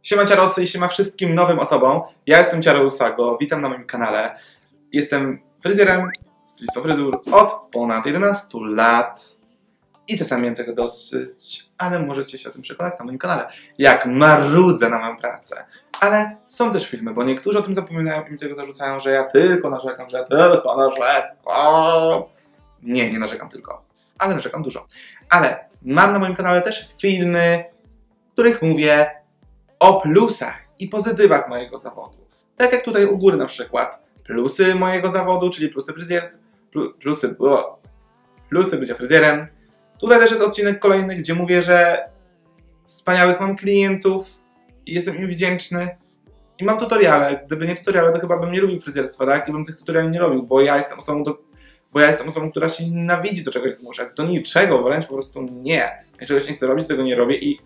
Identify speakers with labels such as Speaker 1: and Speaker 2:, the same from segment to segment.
Speaker 1: Siema Ciarosy i siema wszystkim nowym osobom. Ja jestem Ciaro Usago, witam na moim kanale. Jestem fryzjerem, stylistą fryzur od ponad 11 lat. I czasami miałem tego dosyć, ale możecie się o tym przekonać na moim kanale. Jak marudzę na moją pracę. Ale są też filmy, bo niektórzy o tym zapominają i mi tego zarzucają, że ja tylko narzekam, Nie narzekam tylko, ale narzekam dużo. Ale mam na moim kanale też filmy, w których mówię o plusach i pozytywach mojego zawodu. Tak jak tutaj u góry na przykład. Plusy mojego zawodu, czyli plusy fryzjerskie. Plusy bycia fryzjerem. Tutaj też jest odcinek kolejny, gdzie mówię, że wspaniałych mam klientów i jestem im wdzięczny. I mam tutoriale. Gdyby nie tutoriale, to chyba bym nie lubił fryzjerstwa, tak? I bym tych tutoriali nie robił, bo ja jestem osobą, która się nienawidzi do czegoś zmuszać. Do niczego, wręcz po prostu nie. Jak czegoś nie chcę robić, tego nie robię i...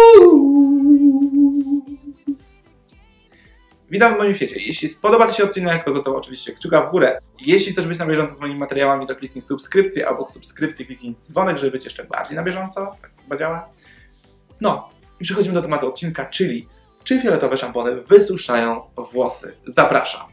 Speaker 1: Witam w moim świecie. Jeśli spodoba Ci się odcinek, to zostaw oczywiście kciuka w górę. Jeśli chcesz być na bieżąco z moimi materiałami, to kliknij subskrypcję, a obok subskrypcji kliknij dzwonek, żeby być jeszcze bardziej na bieżąco. Tak chyba działa. No i przechodzimy do tematu odcinka, czyli czy fioletowe szampony wysuszają włosy? Zapraszam.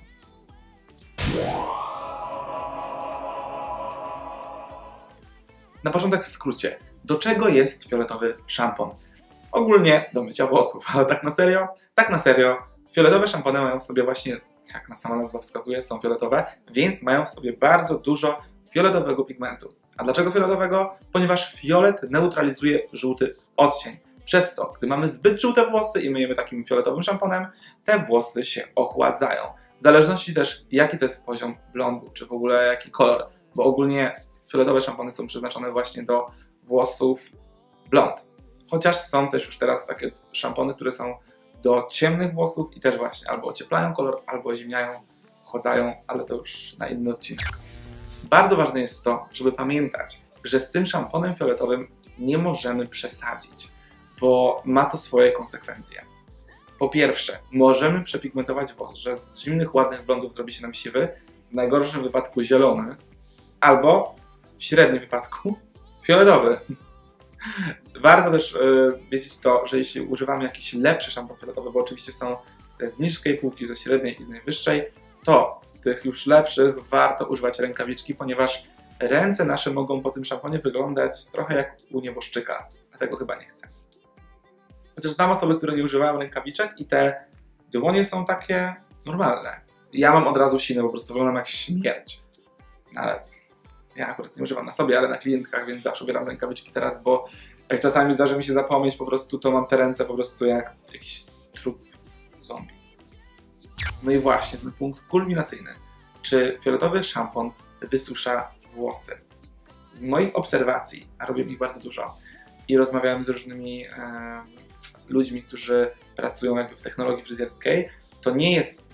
Speaker 1: Na początek w skrócie. Do czego jest fioletowy szampon? Ogólnie do mycia włosów, ale tak na serio, fioletowe szampony mają w sobie właśnie, jak sama nazwa wskazuje, są fioletowe, więc mają w sobie bardzo dużo fioletowego pigmentu. A dlaczego fioletowego? Ponieważ fiolet neutralizuje żółty odcień. Przez co, gdy mamy zbyt żółte włosy i myjemy takim fioletowym szamponem, te włosy się ochładzają. W zależności też, jaki to jest poziom blondu, czy w ogóle jaki kolor, bo ogólnie fioletowe szampony są przeznaczone właśnie do włosów blond. Chociaż są też już teraz takie szampony, które są do ciemnych włosów i też właśnie albo ocieplają kolor, albo ozimniają, ochładzają, ale to już na inny odcinek. Bardzo ważne jest to, żeby pamiętać, że z tym szamponem fioletowym nie możemy przesadzić, bo ma to swoje konsekwencje. Po pierwsze, możemy przepigmentować włos, że z zimnych, ładnych blondów zrobi się nam siwy, w najgorszym wypadku zielony, albo w średnim wypadku fioletowy. Warto też wiedzieć to, że jeśli używamy jakiś lepszy szampon fioletowy, bo oczywiście są z niskiej półki, ze średniej i z najwyższej, to w tych już lepszych warto używać rękawiczki, ponieważ ręce nasze mogą po tym szamponie wyglądać trochę jak u nieboszczyka, a tego chyba nie chcę. Chociaż znam osoby, które nie używają rękawiczek i te dłonie są takie normalne. Ja mam od razu sinę, po prostu wyglądam jak śmierć. Ale ja akurat nie używam na sobie, ale na klientkach, więc zawsze ubieram rękawiczki teraz, bo jak czasami zdarzy mi się zapomnieć po prostu, to mam te ręce po prostu jak jakiś trup zombie. No i właśnie, ten punkt kulminacyjny. Czy fioletowy szampon wysusza włosy? Z moich obserwacji, a robię ich bardzo dużo i rozmawiałem z różnymi ludźmi, którzy pracują jakby w technologii fryzjerskiej, to nie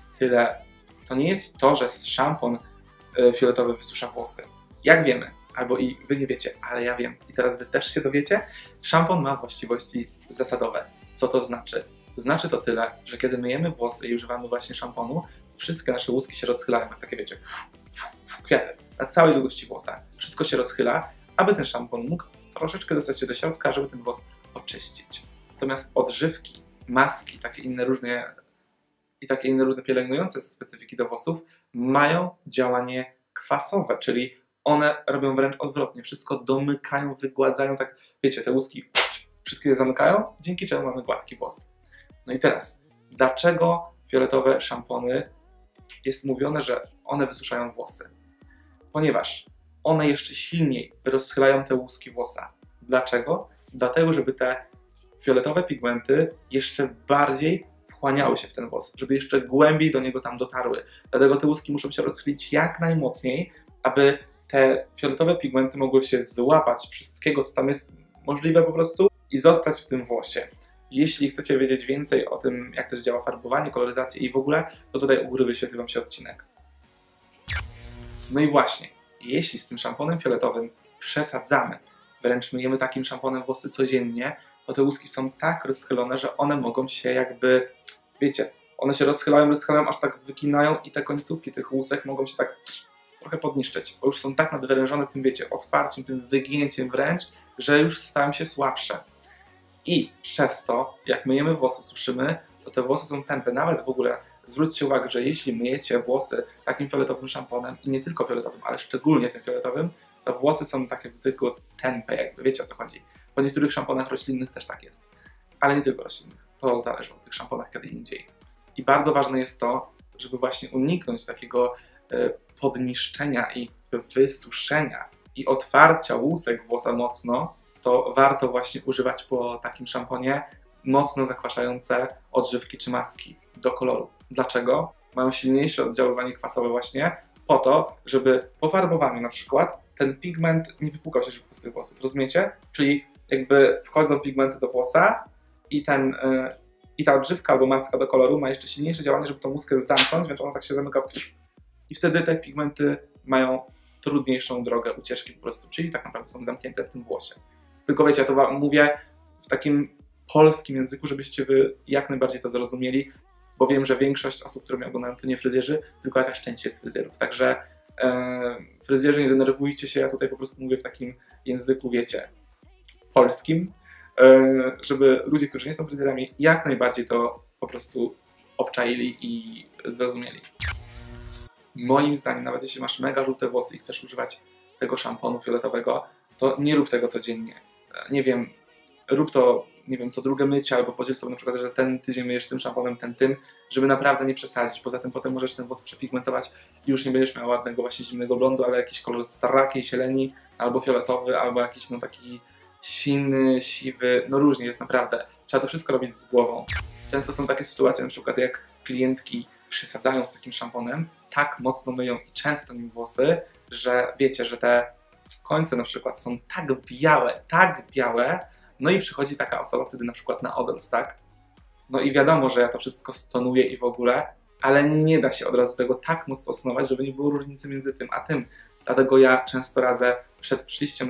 Speaker 1: jest to, że szampon fioletowy wysusza włosy. Jak wiemy, albo i wy nie wiecie, ale ja wiem i teraz wy też się dowiecie, szampon ma właściwości zasadowe. Co to znaczy? Znaczy to tyle, że kiedy myjemy włosy i używamy właśnie szamponu, wszystkie nasze łuski się rozchylają, jak takie wiecie, kwiaty, na całej długości włosa. Wszystko się rozchyla, aby ten szampon mógł troszeczkę dostać się do środka, żeby ten włos oczyścić. Natomiast odżywki, maski, takie inne różne pielęgnujące specyfiki do włosów mają działanie kwasowe, czyli one robią wręcz odwrotnie, wszystko domykają, wygładzają, tak wiecie, te łuski wszystkie je zamykają, dzięki czemu mamy gładki włos. No i teraz, dlaczego fioletowe szampony jest mówione, że one wysuszają włosy? Ponieważ one jeszcze silniej rozchylają te łuski włosa. Dlaczego? Dlatego, żeby te fioletowe pigmenty jeszcze bardziej wchłaniały się w ten włos, żeby jeszcze głębiej do niego tam dotarły. Dlatego te łuski muszą się rozchylić jak najmocniej, aby te fioletowe pigmenty mogły się złapać wszystkiego, co tam jest możliwe po prostu i zostać w tym włosie. Jeśli chcecie wiedzieć więcej o tym, jak też działa farbowanie, koloryzacja i w ogóle, to tutaj u góry wyświetli wam się odcinek. No i właśnie, jeśli z tym szamponem fioletowym przesadzamy, wręcz myjemy takim szamponem włosy codziennie, to te łuski są tak rozchylone, że one mogą się jakby, wiecie, one się rozchylają, aż tak wyginają i te końcówki tych łusek mogą się tak trochę podniszczyć, bo już są tak nadwyrężone tym, wiecie, otwarciem, tym wygięciem wręcz, że już stają się słabsze. I przez to, jak myjemy włosy, suszymy, to te włosy są tępe. Nawet w ogóle zwróćcie uwagę, że jeśli myjecie włosy takim fioletowym szamponem i nie tylko fioletowym, ale szczególnie tym fioletowym, to włosy są takie w dotyku tępe, jakby wiecie o co chodzi. Po niektórych szamponach roślinnych też tak jest, ale nie tylko roślinnych. To zależy od tych szamponach kiedy indziej. I bardzo ważne jest to, żeby właśnie uniknąć takiego podniszczenia i wysuszenia i otwarcia łusek włosa mocno, to warto właśnie używać po takim szamponie mocno zakwaszające odżywki czy maski do koloru. Dlaczego? Mają silniejsze oddziaływanie kwasowe właśnie po to, żeby po farbowaniu na przykład ten pigment nie wypłukał się szybko z tych włosów, rozumiecie? Czyli jakby wchodzą pigmenty do włosa i ta odżywka albo maska do koloru ma jeszcze silniejsze działanie, żeby tą łuskę zamknąć, więc ona tak się zamyka i wtedy te pigmenty mają trudniejszą drogę ucieczki po prostu, czyli tak naprawdę są zamknięte w tym włosie. Tylko wiecie, ja to mówię w takim polskim języku, żebyście wy jak najbardziej to zrozumieli, bo wiem, że większość osób, które mnie oglądają, to nie fryzjerzy, tylko jakaś część jest fryzjerów. Także fryzjerzy, nie denerwujcie się, ja tutaj po prostu mówię w takim języku, wiecie, polskim, żeby ludzie, którzy nie są fryzjerami, jak najbardziej to po prostu obczaili i zrozumieli. Moim zdaniem, nawet jeśli masz mega żółte włosy i chcesz używać tego szamponu fioletowego, to nie rób tego codziennie. Nie wiem, rób to, nie wiem, co drugie mycie, albo podziel sobie na przykład, że ten tydzień myjesz tym szamponem, ten tym, żeby naprawdę nie przesadzić. Poza tym potem możesz ten włos przepigmentować i już nie będziesz miał ładnego właśnie zimnego blondu, ale jakiś kolor srakiej zieleni, albo fioletowy, albo jakiś no taki siny, siwy, no różnie jest naprawdę. Trzeba to wszystko robić z głową. Często są takie sytuacje, na przykład jak klientki przesadzają z takim szamponem, tak mocno myją i często nim włosy, że wiecie, że te końce na przykład są tak białe, no i przychodzi taka osoba wtedy na przykład na odrost, tak? No i wiadomo, że ja to wszystko stonuję i w ogóle, ale nie da się od razu tego tak mocno stonować, żeby nie było różnicy między tym a tym. Dlatego ja często radzę przed przyjściem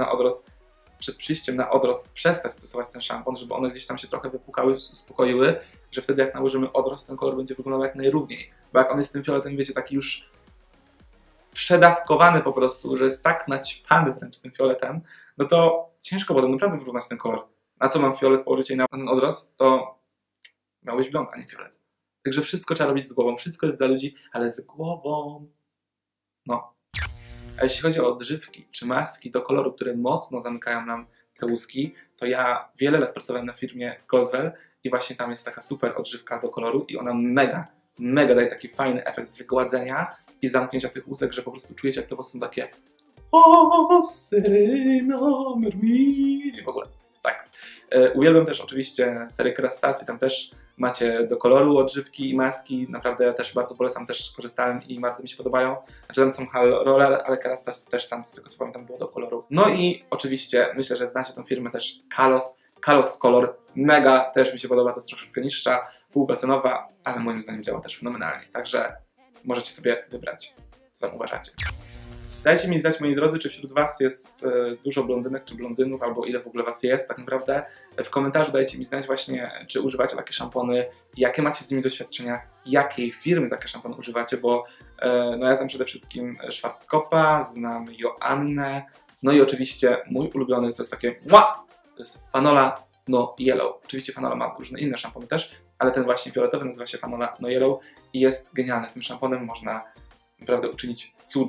Speaker 1: na odrost przestać stosować ten szampon, żeby one gdzieś tam się trochę wypukały, uspokoiły, że wtedy jak nałożymy odrost, ten kolor będzie wyglądał jak najrówniej. Bo jak on jest tym fioletem, wiecie, taki już przedawkowany po prostu, że jest tak naćpany wręcz tym fioletem, no to ciężko potem naprawdę wyrównać ten kolor. Na co mam fiolet położyć jej na ten odrost, to miał być blond, a nie fiolet. Także wszystko trzeba robić z głową, wszystko jest dla ludzi, ale z głową. No. A jeśli chodzi o odżywki czy maski do koloru, które mocno zamykają nam te łuski, to ja wiele lat pracowałem na firmie Goldwell i właśnie tam jest taka super odżywka do koloru i ona mega daje taki fajny efekt wygładzenia i zamknięcia tych łusek, że po prostu czujecie, jak te włosy są takie o, Serena, Mermini, w ogóle. Tak. Uwielbiam też oczywiście serię Kerastase, tam też macie do koloru odżywki i maski, naprawdę ja też bardzo polecam, też korzystałem i bardzo mi się podobają. Znaczy tam są Roller, ale Kerastase też tam z tego co pamiętam było do koloru. No i oczywiście myślę, że znacie tą firmę też Kalos Color, mega też mi się podoba, to jest troszeczkę niższa, półcenowa, ale moim zdaniem działa też fenomenalnie, także możecie sobie wybrać, co tam uważacie. Dajcie mi znać, moi drodzy, czy wśród Was jest dużo blondynek czy blondynów, albo ile w ogóle Was jest tak naprawdę. W komentarzu dajcie mi znać właśnie, czy używacie takie szampony, jakie macie z nimi doświadczenia, jakiej firmy takie szampony używacie, bo no ja znam przede wszystkim Schwarzkopfa, znam Joannę, no i oczywiście mój ulubiony to jest takie to jest Fanola No Yellow. Oczywiście Fanola ma różne inne szampony też, ale ten właśnie fioletowy nazywa się Fanola No Yellow i jest genialny. Tym szamponem można naprawdę uczynić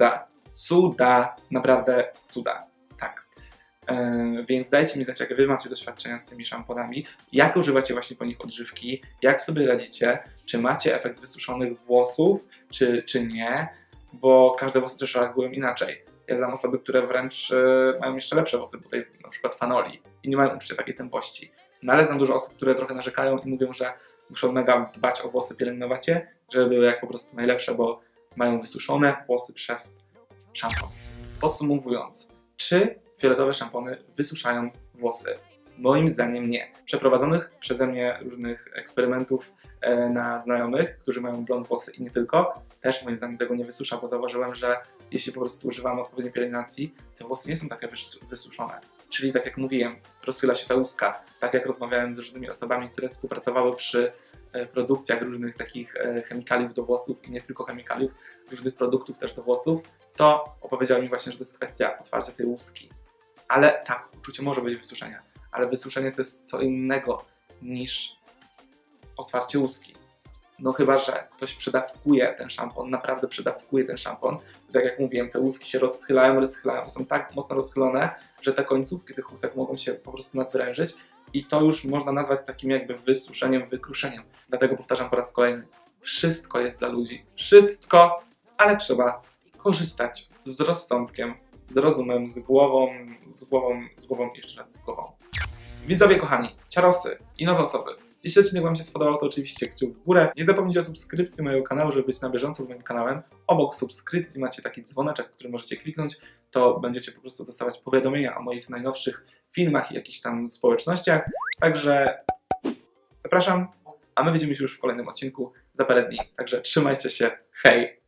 Speaker 1: cuda, naprawdę cuda, tak. Więc dajcie mi znać, jakie Wy macie doświadczenia z tymi szamponami, jak używacie właśnie po nich odżywki, jak sobie radzicie, czy macie efekt wysuszonych włosów, czy nie, bo każde włosy też reagują inaczej. Ja znam osoby, które wręcz mają jeszcze lepsze włosy po tej na przykład fanoli i nie mają uczucia takiej tępości. No ale znam dużo osób, które trochę narzekają i mówią, że muszą mega dbać o włosy, pielęgnować je, żeby były jak po prostu najlepsze, bo mają wysuszone włosy przez szampon. Podsumowując, czy fioletowe szampony wysuszają włosy? Moim zdaniem nie. Przeprowadzonych przeze mnie różnych eksperymentów na znajomych, którzy mają blond włosy i nie tylko, też moim zdaniem tego nie wysusza, bo zauważyłem, że jeśli po prostu używamy odpowiedniej pielęgnacji, te włosy nie są takie wysuszone. Czyli tak jak mówiłem, rozchyla się ta łuska. Tak jak rozmawiałem z różnymi osobami, które współpracowały przy produkcjach różnych takich chemikaliów do włosów i nie tylko chemikaliów, różnych produktów też do włosów, to opowiedział mi właśnie, że to jest kwestia otwarcia tej łuski. Ale tak, uczucie może być wysuszenia, ale wysuszenie to jest co innego niż otwarcie łuski. No chyba że ktoś przedawkuje ten szampon, naprawdę przedawkuje ten szampon. Tak jak mówiłem, te łuski się rozchylają, są tak mocno rozchylone, że te końcówki tych łusek mogą się po prostu nadwyrężyć i to już można nazwać takim jakby wysuszeniem, wykruszeniem. Dlatego powtarzam po raz kolejny, wszystko jest dla ludzi, wszystko, ale trzeba korzystać z rozsądkiem, z rozumem, z głową, jeszcze raz z głową. Widzowie kochani, ciarosy i nowe osoby. Jeśli odcinek Wam się spodobał, to oczywiście kciuk w górę. Nie zapomnijcie o subskrypcji mojego kanału, żeby być na bieżąco z moim kanałem. Obok subskrypcji macie taki dzwoneczek, który możecie kliknąć. To będziecie po prostu dostawać powiadomienia o moich najnowszych filmach i jakichś tam społecznościach. Także zapraszam, a my widzimy się już w kolejnym odcinku za parę dni. Także trzymajcie się, hej!